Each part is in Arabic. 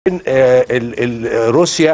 روسيا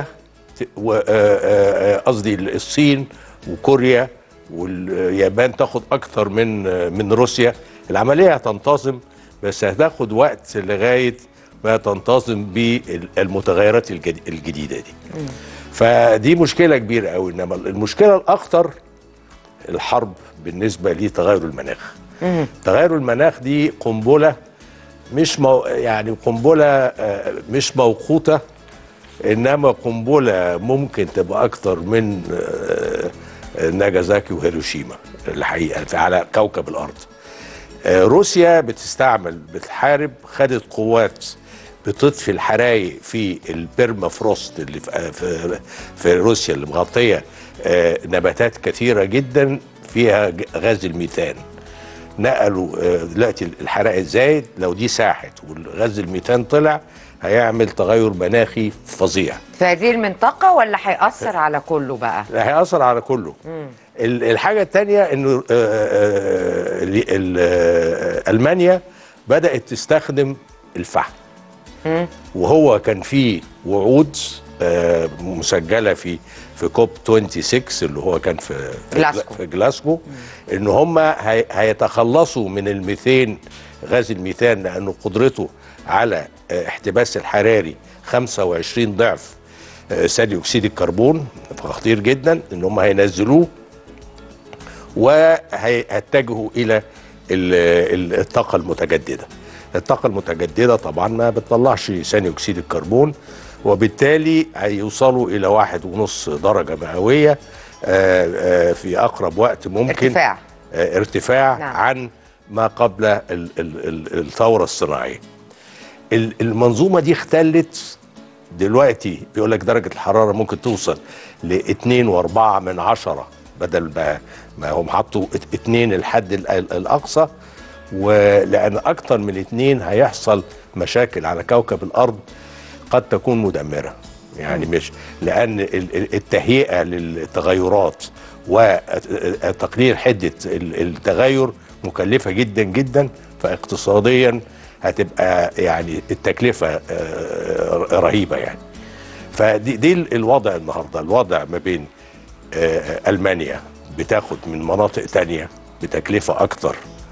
قصدي الصين وكوريا واليابان تاخد اكتر من روسيا. العمليه هتنتظم بس هتاخد وقت لغايه ما تنتظم بالمتغيرات الجديده دي. فدي مشكله كبيره قوي. انما المشكله الاخطر الحرب بالنسبه لتغير المناخ. تغير المناخ دي قنبله يعني قنبله مش موقوته، انما قنبله ممكن تبقى اكتر من ناجازاكي وهيروشيما الحقيقه على كوكب الارض. روسيا بتحارب، خدت قوات بتطفي الحرايق في البيرمافروست اللي في روسيا اللي مغطيه نباتات كثيره جدا فيها غاز الميثان. نقلوا دلوقتي الحرائق زايد، لو دي ساحت والغاز الميثان طلع هيعمل تغير مناخي فظيع في هذه المنطقة، ولا هيأثر على كله بقى؟ لا، هيأثر على كله. الحاجة الثانية انه ألمانيا بدأت تستخدم الفحم، وهو كان في وعود مسجلة في كوب 26 اللي هو كان في جلاسكو ان هم هيتخلصوا من الميثان، غاز الميثان، لانه قدرته على احتباس الحراري 25 ضعف ثاني اكسيد الكربون، خطير جدا. ان هم هينزلوه وهيتجهوا الى الطاقه المتجدده. الطاقه المتجدده طبعا ما بتطلعش ثاني اكسيد الكربون، وبالتالي هيوصلوا الى 1.5 درجه مئويه في اقرب وقت ممكن. ارتفاع نعم. عن ما قبل الثوره الصناعيه. المنظومه دي اختلت دلوقتي. بيقول لك درجه الحراره ممكن توصل ل 2.4 بدل ما هم حطوا 2 الحد الاقصى، ولان اكتر من 2 هيحصل مشاكل على كوكب الارض قد تكون مدمره. يعني مش لان التهيئه للتغيرات وتقليل حده التغير مكلفه جدا جدا، فاقتصاديا هتبقى يعني التكلفه رهيبه يعني. فدي الوضع النهارده. الوضع ما بين ألمانيا بتاخد من مناطق تانية بتكلفه اكتر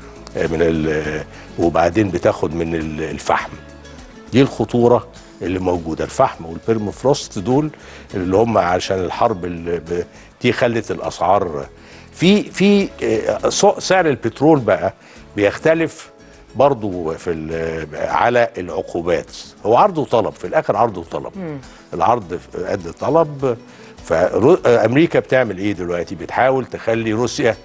وبعدين بتاخد من الفحم. دي الخطوره اللي موجوده. الفحم والبيرمافروست دول اللي هم عشان الحرب دي خلت الاسعار في سعر البترول بقى بيختلف برضو على العقوبات. هو عرض وطلب في الاخر، عرض وطلب. العرض قد الطلب. فامريكا بتعمل ايه دلوقتي؟ بتحاول تخلي روسيا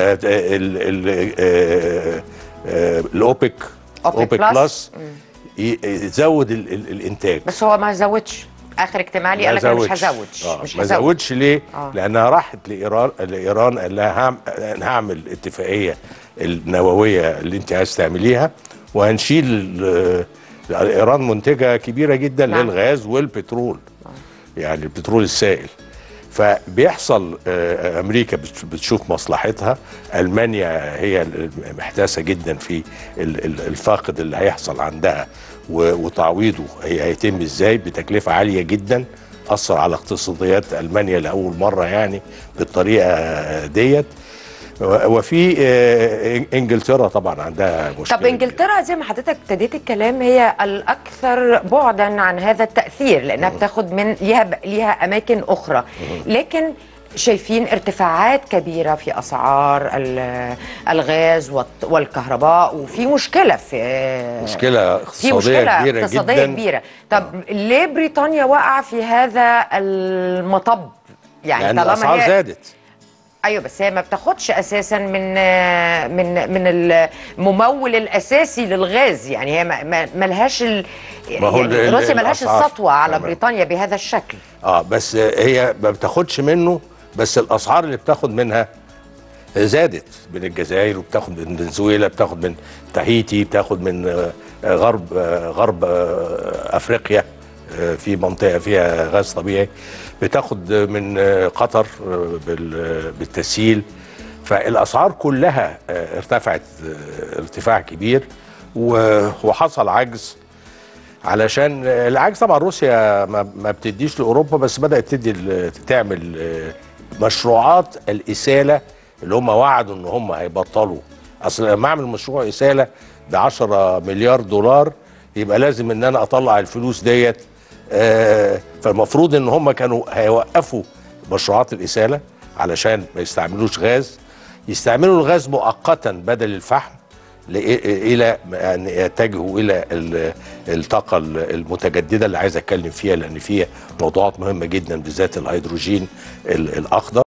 الاوبك بلس يزود الانتاج. بس هو ما زودش. اخر اجتماع لي قال لك انا مش هزودش. ما زودش ليه؟ لانها راحت لايران قال لها انا هعمل اتفاقيه النوويه اللي انت عايز تعمليها، وهنشيل ايران منتجه كبيره جدا للغاز والبترول، يعني البترول السائل. فبيحصل امريكا بتشوف مصلحتها، المانيا هي محتاسه جدا في الفاقد اللي هيحصل عندها وتعويضه هيتم ازاي بتكلفه عاليه جدا، اثر على اقتصاديات المانيا لاول مره يعني بالطريقه ديت. وفي انجلترا طبعا عندها مشكله. طب انجلترا زي ما حضرتك ابتديت الكلام هي الاكثر بعدا عن هذا التاثير، لانها بتاخد من ليها اماكن اخرى، لكن شايفين ارتفاعات كبيره في اسعار الغاز والكهرباء، وفي مشكله مشكله اقتصاديه كبيره. طب ليه بريطانيا وقع في هذا المطب؟ يعني لأن الاسعار زادت. ايوه، بس هي ما بتاخدش اساسا من الممول الاساسي للغاز. يعني هي ما لهاش يعني روسيا ما لهاش السطوه على بريطانيا بهذا الشكل. بس هي ما بتاخدش منه، بس الاسعار اللي بتاخد منها زادت. من الجزائر، وبتاخد من فنزويلا، بتاخد من تاهيتي، بتاخد من غرب افريقيا في منطقه فيها غاز طبيعي، بتاخد من قطر بالتسهيل. فالاسعار كلها ارتفعت ارتفاع كبير، وحصل عجز علشان العجز طبعا روسيا ما بتديش لاوروبا، بس بدات تعمل مشروعات الاساله اللي هم وعدوا ان هم هيبطلوا. اصل لما اعمل مشروع اساله ب 10 مليار دولار يبقى لازم ان انا اطلع الفلوس ديت. فالمفروض ان هم كانوا هيوقفوا مشروعات الاساله علشان ما يستعملوش غاز، يستعملوا الغاز مؤقتا بدل الفحم، الى ان يتجهوا الى الطاقه المتجدده اللي عايز اتكلم فيها، لان فيها موضوعات مهمه جدا بالذات الهيدروجين الاخضر.